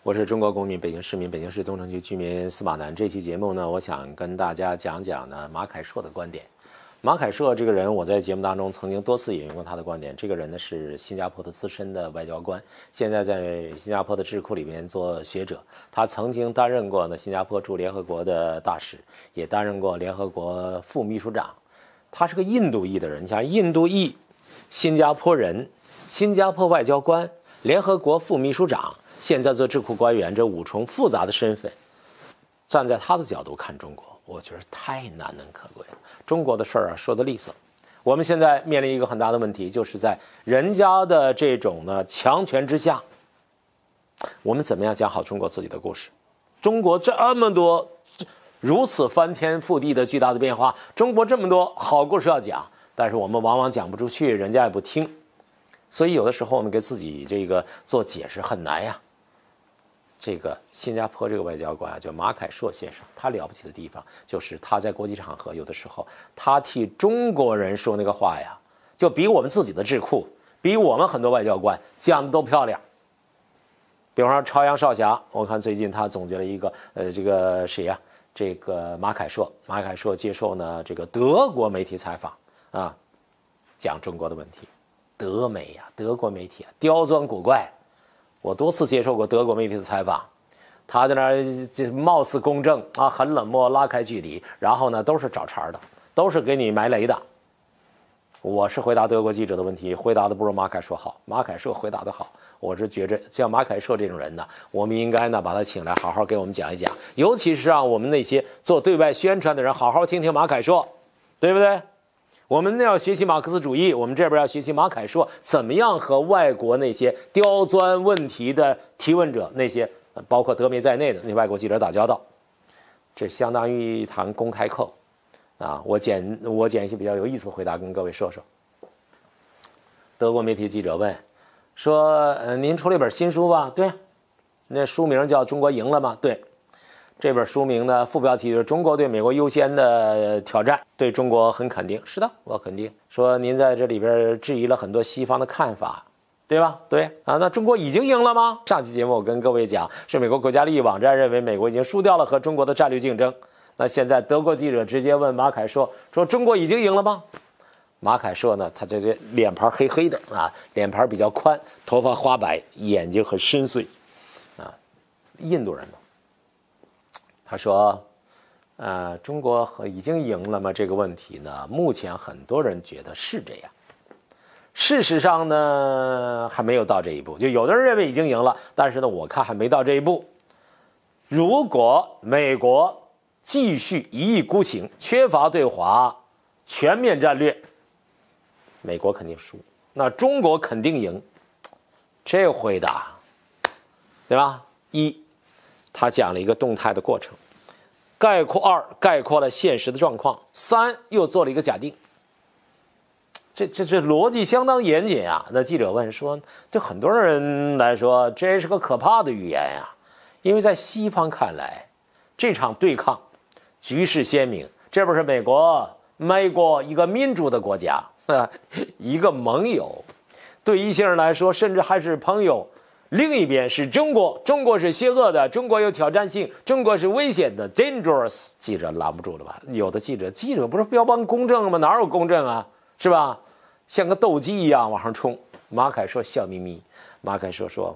我是中国公民、北京市民、北京市东城区居民司马南。这期节目呢，我想跟大家讲讲呢马凯硕的观点。马凯硕这个人，我在节目当中曾经多次引用过他的观点。这个人呢是新加坡的资深的外交官，现在在新加坡的智库里面做学者。他曾经担任过呢新加坡驻联合国的大使，也担任过联合国副秘书长。他是个印度裔的人，你像印度裔、新加坡人、新加坡外交官、联合国副秘书长，现在做智库官员，这五重复杂的身份，站在他的角度看中国，我觉得太难能可贵了。中国的事儿啊，说得利索。我们现在面临一个很大的问题，就是在人家的这种呢强权之下，我们怎么样讲好中国自己的故事？中国这么多如此翻天覆地的巨大的变化，中国这么多好故事要讲，但是我们往往讲不出去，人家也不听。所以有的时候我们给自己这个做解释很难呀。这个新加坡这个外交官啊，叫马凯硕先生，他了不起的地方就是他在国际场合有的时候他替中国人说那个话呀，就比我们自己的智库，比我们很多外交官讲的都漂亮。比方说朝阳少侠，我看最近他总结了一个这个谁呀？这个马凯硕接受呢这个德国媒体采访啊，讲中国的问题。德美呀，德国媒体啊，刁钻古怪。我多次接受过德国媒体的采访，他在那儿貌似公正啊，很冷漠，拉开距离，然后呢都是找茬的，都是给你埋雷的。我是回答德国记者的问题，回答的不如马凯硕好，马凯硕回答的好。我是觉着像马凯硕这种人呢，我们应该呢把他请来，好好给我们讲一讲，尤其是让我们那些做对外宣传的人好好听听马凯硕，对不对？我们要学习马克思主义，我们这边要学习马凯硕怎么样和外国那些刁钻问题的提问者，那些包括德媒在内的那外国记者打交道。这相当于一堂公开课啊！我捡一些比较有意思的回答跟各位说说。德国媒体记者问说：“您出了一本新书吧？”“对。”“那书名叫《中国赢了吗？”“对。”这本书名呢，副标题就是中国对美国优先的挑战，对中国很肯定。是的，我肯定。说您在这里边质疑了很多西方的看法，对吧？对啊，那中国已经赢了吗？上期节目我跟各位讲，是美国国家利益网站认为美国已经输掉了和中国的战略竞争。那现在德国记者直接问马凯硕说中国已经赢了吗？马凯硕呢，他这脸盘黑黑的啊，脸盘比较宽，头发花白，眼睛很深邃，啊，印度人嘛。他说中国已经赢了吗？这个问题呢，目前很多人觉得是这样。事实上呢，还没有到这一步。就有的人认为已经赢了，但是呢，我看还没到这一步。如果美国继续一意孤行，缺乏对华全面战略，美国肯定输，那中国肯定赢。这回答，对吧？一，他讲了一个动态的过程。概括二，概括了现实的状况。三，又做了一个假定。这逻辑相当严谨啊。那记者问说，对很多人来说，这是个可怕的语言呀，因为在西方看来，这场对抗局势鲜明。这不是美国一个民主的国家，一个盟友，对一些人来说，甚至还是朋友。另一边是中国，中国是邪恶的，中国有挑战性，中国是危险的 ，dangerous。记者拦不住了吧？有的记者不是标榜公正吗？哪有公正啊？是吧？像个斗鸡一样往上冲。马凯硕笑眯眯。马凯硕说：“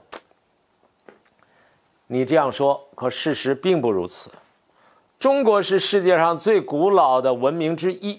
你这样说，可事实并不如此。中国是世界上最古老的文明之一。”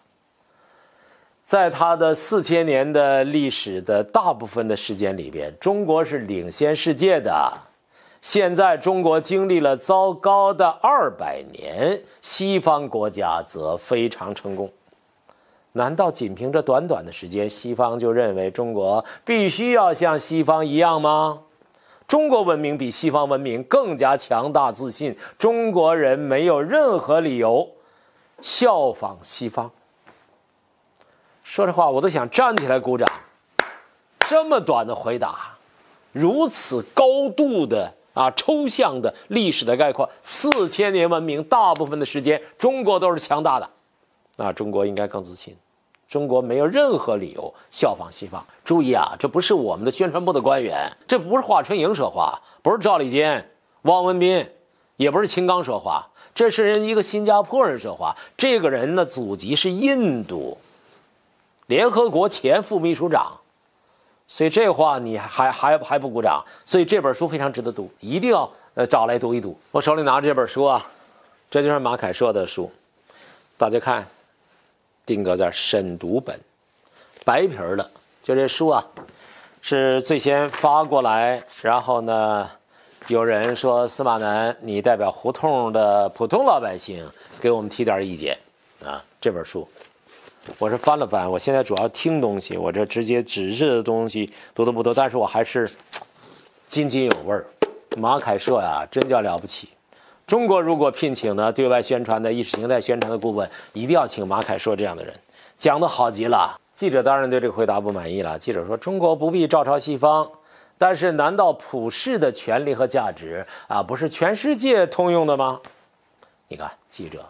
在它的4000年的历史的大部分的时间里边，中国是领先世界的。现在中国经历了糟糕的200年，西方国家则非常成功。难道仅凭着短短的时间，西方就认为中国必须要像西方一样吗？中国文明比西方文明更加强大自信，中国人没有任何理由效仿西方。说这话我都想站起来鼓掌。这么短的回答，如此高度的抽象的历史的概括，4000年文明大部分的时间中国都是强大的，那中国应该更自信。 中国没有任何理由效仿西方。注意啊，这不是我们的宣传部的官员，这不是华春莹说话，不是赵立坚、汪文斌，也不是秦刚说话，这是一个新加坡人说话。这个人的祖籍是印度，联合国前副秘书长。所以这话你还不鼓掌？所以这本书非常值得读，一定要找来读一读。我手里拿着这本书啊，这就是马凯硕的书，大家看，定格在审读本，白皮的。就这书啊，是最先发过来，然后呢，有人说司马南，你代表胡同的普通老百姓给我们提点意见啊。这本书我是翻了翻，我现在主要听东西，我这直接纸质的东西读的不多，但是我还是津津有味儿。马凯硕呀，真叫了不起。中国如果聘请呢对外宣传的意识形态宣传的顾问，一定要请马凯硕这样的人，讲得好极了。记者当然对这个回答不满意了。记者说，中国不必照抄西方，但是难道普世的权利和价值啊，不是全世界通用的吗？你看，记者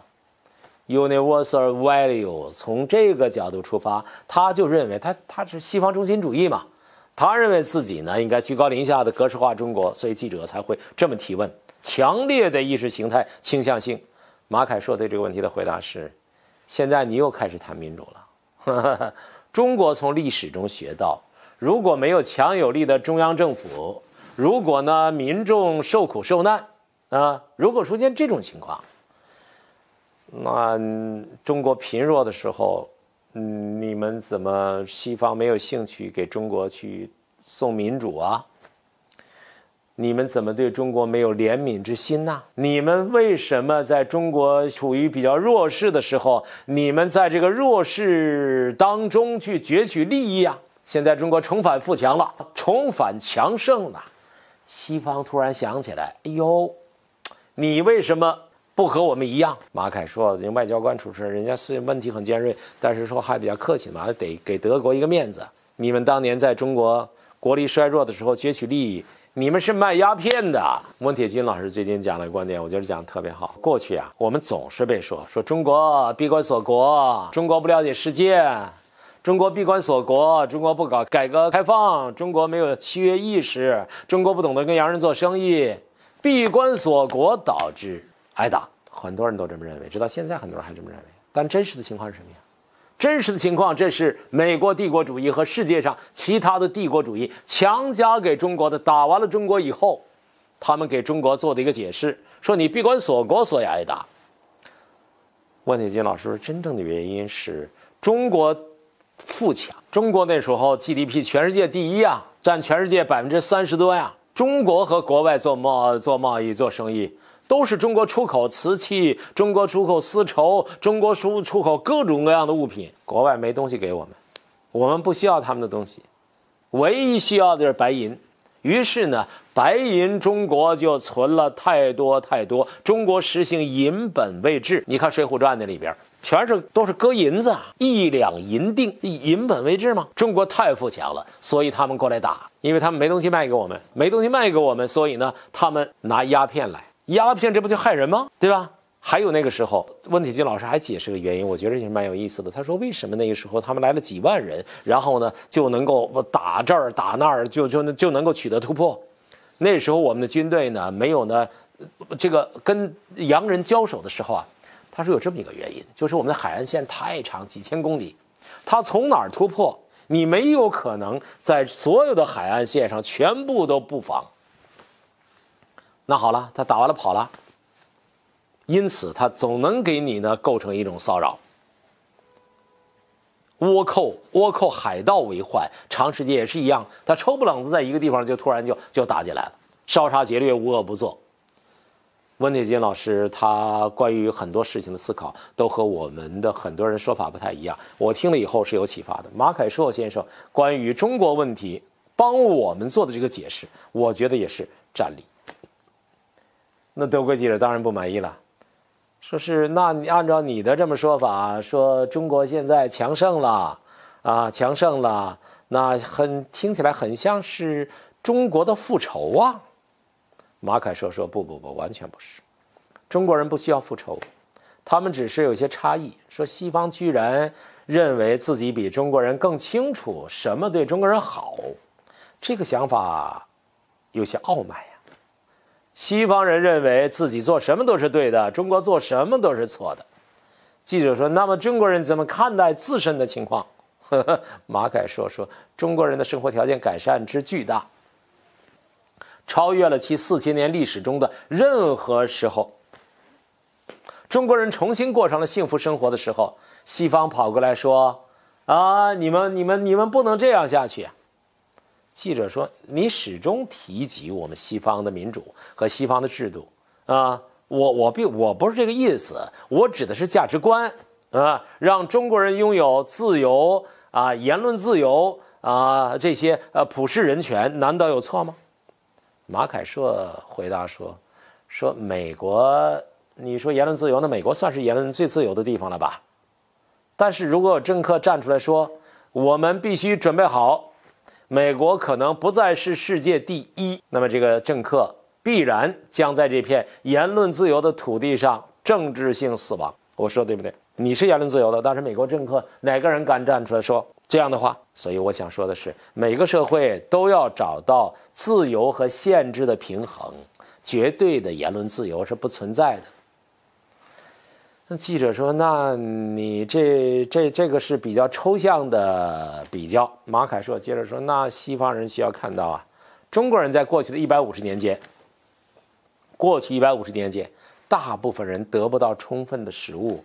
universal value 从这个角度出发，他就认为他是西方中心主义嘛，他认为自己呢应该居高临下的格式化中国，所以记者才会这么提问，强烈的意识形态倾向性。马凯硕对这个问题的回答是：现在你又开始谈民主了。中国从历史中学到，如果没有强有力的中央政府，如果呢民众受苦受难啊，如果出现这种情况，那中国贫弱的时候，你们怎么西方没有兴趣给中国去送民主啊？你们怎么对中国没有怜悯之心呢？你们为什么在中国处于比较弱势的时候，你们在这个弱势当中去攫取利益啊？现在中国重返富强了，重返强盛了，西方突然想起来，哎呦，你为什么不和我们一样？马凯说，人外交官出身，人家虽然问题很尖锐，但是说还比较客气嘛，得给德国一个面子。你们当年在中国国力衰弱的时候攫取利益，你们是卖鸦片的。温铁军老师最近讲了一个观点，我觉得讲得特别好。过去啊，我们总是被说中国闭关锁国，中国不了解世界，中国闭关锁国，中国不搞改革开放，中国没有契约意识，中国不懂得跟洋人做生意，闭关锁国导致挨打。很多人都这么认为，直到现在很多人还这么认为。但真实的情况是什么呀？真实的情况，这是美国帝国主义和世界上其他的帝国主义强加给中国的。打完了中国以后，他们给中国做的一个解释，说你闭关锁国，所以挨打。温铁军老师说，真正的原因是中国富强，中国那时候 GDP 全世界第一啊，占全世界30%多呀。中国和国外做贸易做生意，都是中国出口瓷器，中国出口丝绸，中国出口各种各样的物品，国外没东西给我们，我们不需要他们的东西，唯一需要的是白银。于是呢，白银中国就存了太多，中国实行银本位制。你看《水浒传》那里边都是搁银子啊，1两银锭，银本位制嘛。中国太富强了，所以他们过来打，因为他们没东西卖给我们，所以呢，他们拿鸦片来。鸦片这不就害人吗？对吧？还有那个时候，温铁军老师还解释个原因，我觉得也蛮有意思的。他说，为什么那个时候他们来了几万人，然后呢就能够打这儿打那儿，就能够取得突破？那时候我们的军队呢，没有呢，这个跟洋人交手的时候啊，他说有这么一个原因，就是我们的海岸线太长，几千公里，他从哪儿突破？你没有可能在所有的海岸线上全部都布防。那好了，他打完了跑了，因此他总能给你呢构成一种骚扰。倭寇海盗为患，长时间也是一样，他抽不冷子在一个地方就突然就打进来了，烧杀劫掠，无恶不作。温铁军老师他关于很多事情的思考都和我们的很多人说法不太一样，我听了以后是有启发的。马凯硕先生关于中国问题帮我们做的这个解释，我觉得也是占理。那德国记者当然不满意了，说是那你按照你的这么说法，说中国现在强盛了啊，那听起来很像是中国的复仇啊。马凯硕说不，完全不是，中国人不需要复仇，他们只是有些差异。说西方居然认为自己比中国人更清楚什么对中国人好，这个想法有些傲慢呀。西方人认为自己做什么都是对的，中国做什么都是错的。记者说，那么中国人怎么看待自身的情况？马凯说，中国人的生活条件改善之巨大，超越了其4000年历史中的任何时候。中国人重新过上了幸福生活的时候，西方跑过来说啊，你们不能这样下去。记者说，你始终提及我们西方的民主和西方的制度啊，我不是这个意思，我指的是价值观啊，让中国人拥有自由啊，言论自由啊，这些普世人权，难道有错吗？马凯硕回答说美国，你说言论自由，那美国算是言论最自由的地方了吧？但是如果有政客站出来说，我们必须准备好，美国可能不再是世界第一，那么这个政客必然将在这片言论自由的土地上政治性死亡。我说对不对？你是言论自由的，但是美国政客哪个人敢站出来说这样的话？所以我想说的是，每个社会都要找到自由和限制的平衡，绝对的言论自由是不存在的。那记者说，那你这个是比较抽象的比较。马凯硕接着说，那西方人需要看到啊，中国人在过去的150年间，大部分人得不到充分的食物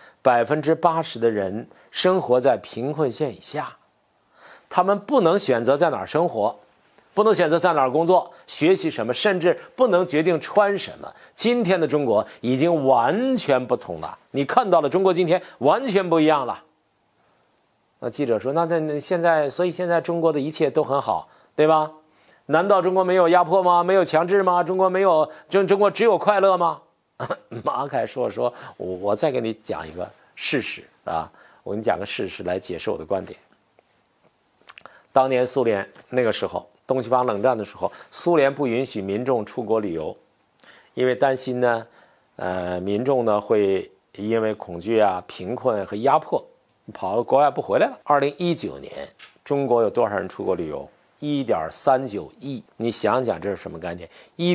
，80%的人生活在贫困线以下，他们不能选择在哪儿生活，不能选择在哪儿工作，学习什么，甚至不能决定穿什么。今天的中国已经完全不同了，你看到了中国今天完全不一样了。那记者说，那现在，所以现在中国的一切都很好，对吧？难道中国没有压迫吗？没有强制吗？中国只有快乐吗？马凯说，我再给你讲一个事实啊，我给你讲个事实来解释我的观点。当年苏联那个时候，东西方冷战的时候，苏联不允许民众出国旅游，因为担心呢，民众呢会因为恐惧啊、贫困和压迫，跑到国外不回来了。2019年，中国有多少人出国旅游？1.39亿。你想想这是什么概念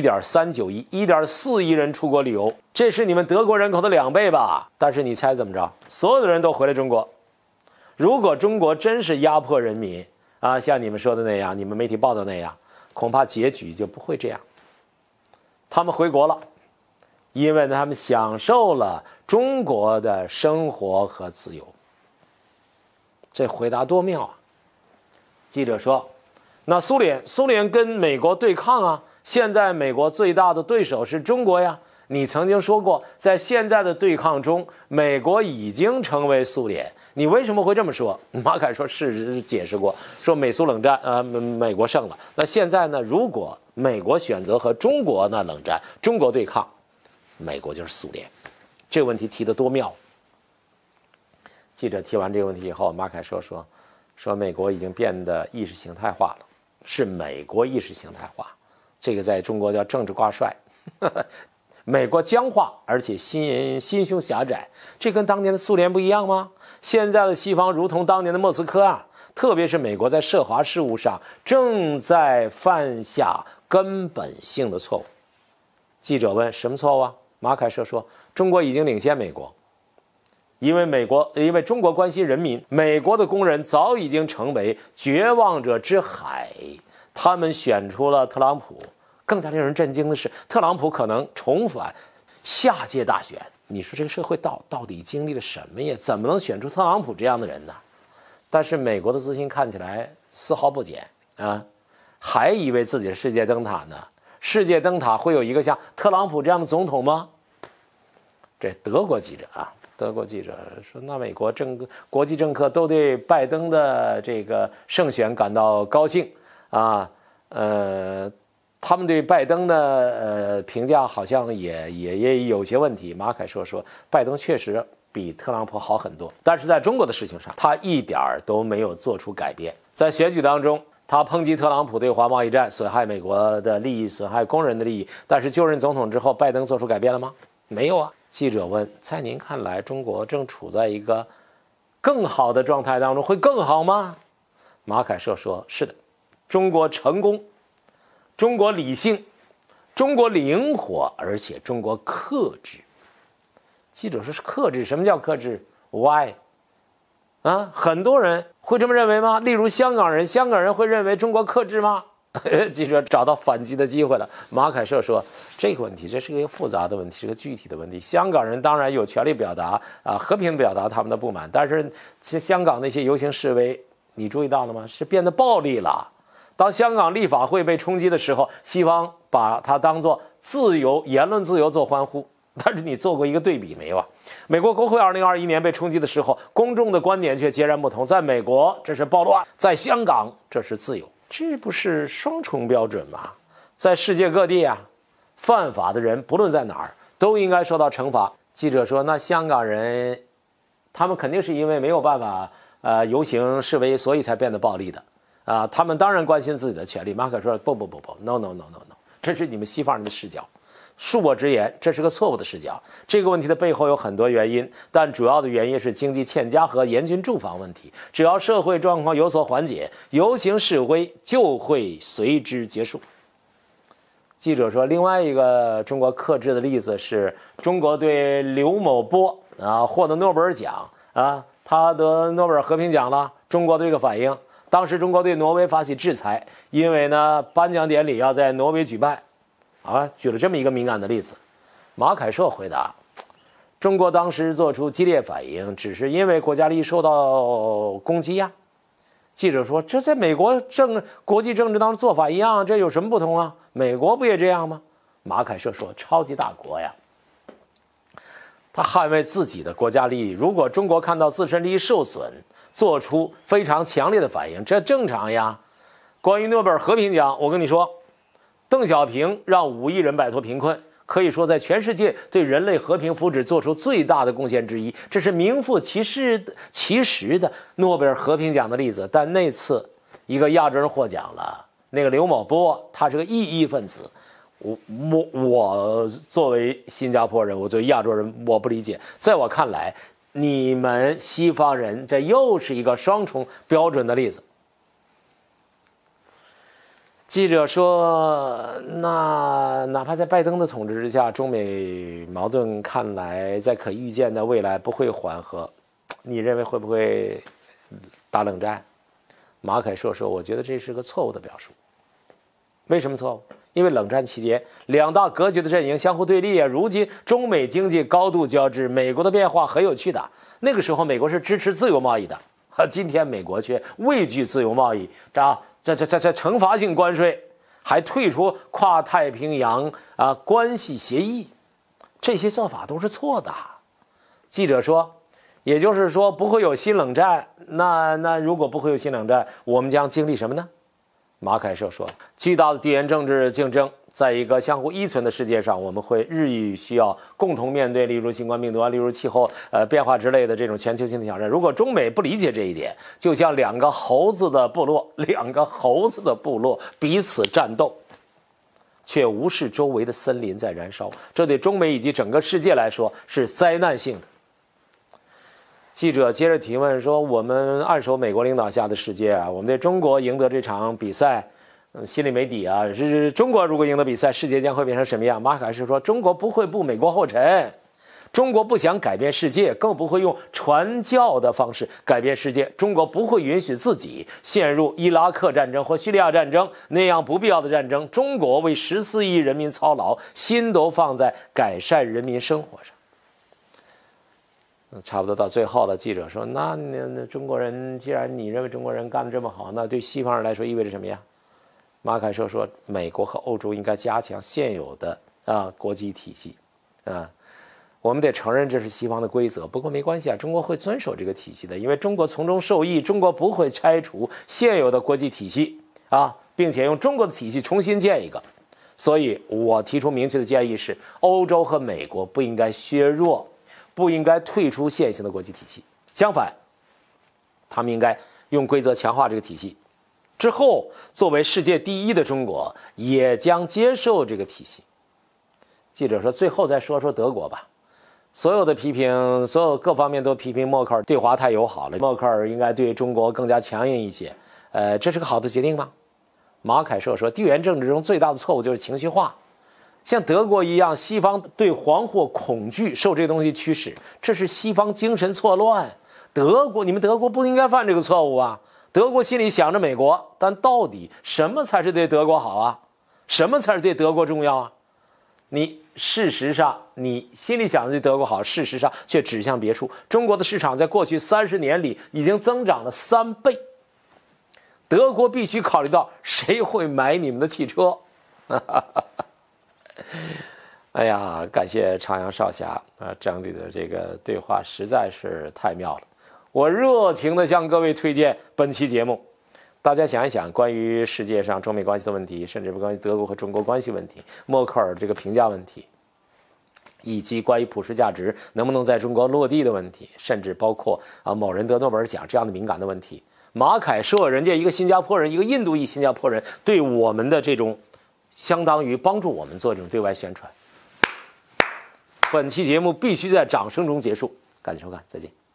？1.39亿，1.4亿人出国旅游，这是你们德国人口的2倍吧？但是你猜怎么着？所有的人都回来中国。如果中国真是压迫人民啊，像你们说的那样，你们媒体报道那样，恐怕结局就不会这样。他们回国了，因为他们享受了中国的生活和自由。这回答多妙啊！记者说，那苏联跟美国对抗啊，现在美国最大的对手是中国呀。你曾经说过，在现在的对抗中，美国已经成为苏联。你为什么会这么说？马凯说，事实解释过，说美苏冷战，美国胜了。那现在呢？如果美国选择和中国呢冷战，中国对抗，美国就是苏联。这个问题提得多妙！记者提完这个问题以后，马凯说美国已经变得意识形态化了，是美国意识形态化，这个在中国叫政治挂帅。美国僵化，而且心胸狭窄，这跟当年的苏联不一样吗？现在的西方如同当年的莫斯科啊，特别是美国在涉华事务上正在犯下根本性的错误。记者问，什么错误啊？马凯说，中国已经领先美国，因为中国关心人民，美国的工人早已经成为绝望者之海，他们选出了特朗普。更加令人震惊的是，特朗普可能重返下届大选。你说这个社会到底经历了什么呀？怎么能选出特朗普这样的人呢？但是美国的自信看起来丝毫不减啊，还以为自己是世界灯塔呢。世界灯塔会有一个像特朗普这样的总统吗？这德国记者说，那美国国际政客都对拜登的这个胜选感到高兴啊，他们对拜登的评价好像也有些问题。马凯说拜登确实比特朗普好很多，但是在中国的事情上，他一点都没有做出改变。在选举当中，他抨击特朗普对华贸易战损害美国的利益，损害工人的利益，但是就任总统之后，拜登做出改变了吗？没有啊。记者问，在您看来，中国正处在一个更好的状态当中会更好吗？马凯硕说：“是的，中国成功，中国理性，中国灵活，而且中国克制。”记者说：“是克制？什么叫克制 ？Why？ 啊，很多人会这么认为吗？例如香港人会认为中国克制吗？”记者找到反击的机会了。马凯硕说：“这个问题，这是个复杂的问题，是个具体的问题。香港人当然有权利表达和平表达他们的不满，但是香港那些游行示威，你注意到了吗？是变得暴力了。当香港立法会被冲击的时候，西方把它当作自由、言论自由做欢呼。但是你做过一个对比没有啊？美国国会2021年被冲击的时候，公众的观点却截然不同。在美国，这是暴乱；在香港，这是自由。这不是双重标准吗？在世界各地啊，犯法的人不论在哪儿都应该受到惩罚。”记者说：“那香港人，他们肯定是因为没有办法游行示威，所以才变得暴力的他们当然关心自己的权利。”马可说：“不 ，no， 这是你们西方人的视角。恕我直言，这是个错误的视角。这个问题的背后有很多原因，但主要的原因是经济欠佳和严峻住房问题。只要社会状况有所缓解，游行示威就会随之结束。”记者说，另外一个中国克制的例子是中国对刘某波获得诺贝尔奖他得诺贝尔和平奖了。中国的这个反应，当时中国对挪威发起制裁，因为呢颁奖典礼要在挪威举办。举了这么一个敏感的例子。马凯硕回答：“中国当时做出激烈反应，只是因为国家利益受到攻击呀。”记者说：“这在美国国际政治当中做法一样，这有什么不同啊？美国不也这样吗？”马凯硕说：“超级大国呀，他捍卫自己的国家利益。如果中国看到自身利益受损，做出非常强烈的反应，这正常呀。关于诺贝尔和平奖，我跟你说。邓小平让5亿人摆脱贫困，可以说在全世界对人类和平福祉做出最大的贡献之一，这是名副其实的诺贝尔和平奖的例子。但那次一个亚洲人获奖了，那个刘某波，他是个异议分子。我作为新加坡人，我作为亚洲人，我不理解。在我看来，你们西方人这又是一个双重标准的例子。”记者说：“那哪怕在拜登的统治之下，中美矛盾看来在可预见的未来不会缓和，你认为会不会打冷战？”马凯硕说：“我觉得这是个错误的表述。为什么错误？因为冷战期间两大格局的阵营相互对立如今中美经济高度交织，美国的变化很有趣的。那个时候美国是支持自由贸易的，今天美国却畏惧自由贸易，这惩罚性关税，还退出跨太平洋关系协议，这些做法都是错的。”记者说：“也就是说不会有新冷战，那如果不会有新冷战，我们将经历什么呢？”马凯硕说：“巨大的地缘政治竞争，在一个相互依存的世界上，我们会日益需要共同面对，例如新冠病毒例如气候变化之类的这种全球性的挑战。如果中美不理解这一点，就像两个猴子的部落彼此战斗，却无视周围的森林在燃烧，这对中美以及整个世界来说是灾难性的。”记者接着提问说：“我们按守美国领导下的世界我们对中国赢得这场比赛心里没底是中国如果赢得比赛，世界将会变成什么样？”马凯是说：“中国不会步美国后尘，中国不想改变世界，更不会用传教的方式改变世界。中国不会允许自己陷入伊拉克战争或叙利亚战争那样不必要的战争。中国为14亿人民操劳，心都放在改善人民生活上。”差不多到最后了，记者说：“那中国人，既然你认为中国人干得这么好，那对西方人来说意味着什么呀？”马凯硕说：“美国和欧洲应该加强现有的国际体系我们得承认这是西方的规则，不过没关系中国会遵守这个体系的，因为中国从中受益，中国不会拆除现有的国际体系并且用中国的体系重新建一个。所以我提出明确的建议是，欧洲和美国不应该削弱，不应该退出现行的国际体系，相反，他们应该用规则强化这个体系。之后，作为世界第一的中国也将接受这个体系。”记者说：“最后再说说德国吧。 所有的批评，所有各方面都批评默克尔对华太友好了，默克尔应该对中国更加强硬一些。这是个好的决定吗？马凯舍说，地缘政治中最大的错误就是情绪化。像德国一样，西方对惶惑、恐惧受这个东西驱使，这是西方精神错乱。你们德国不应该犯这个错误啊！德国心里想着美国，但到底什么才是对德国好啊？什么才是对德国重要啊？事实上，你心里想着对德国好，事实上却指向别处。中国的市场在过去30年里已经增长了3倍。德国必须考虑到谁会买你们的汽车。哎呀，感谢长阳少侠整理的这个对话实在是太妙了。我热情地向各位推荐本期节目。大家想一想，关于世界上中美关系的问题，甚至关于德国和中国关系问题，默克尔这个评价问题，以及关于普世价值能不能在中国落地的问题，甚至包括某人得诺贝尔奖这样的敏感的问题。马凯舍人家一个新加坡人，一个印度裔新加坡人，对我们的这种相当于帮助我们做这种对外宣传。本期节目必须在掌声中结束，感谢收看，再见。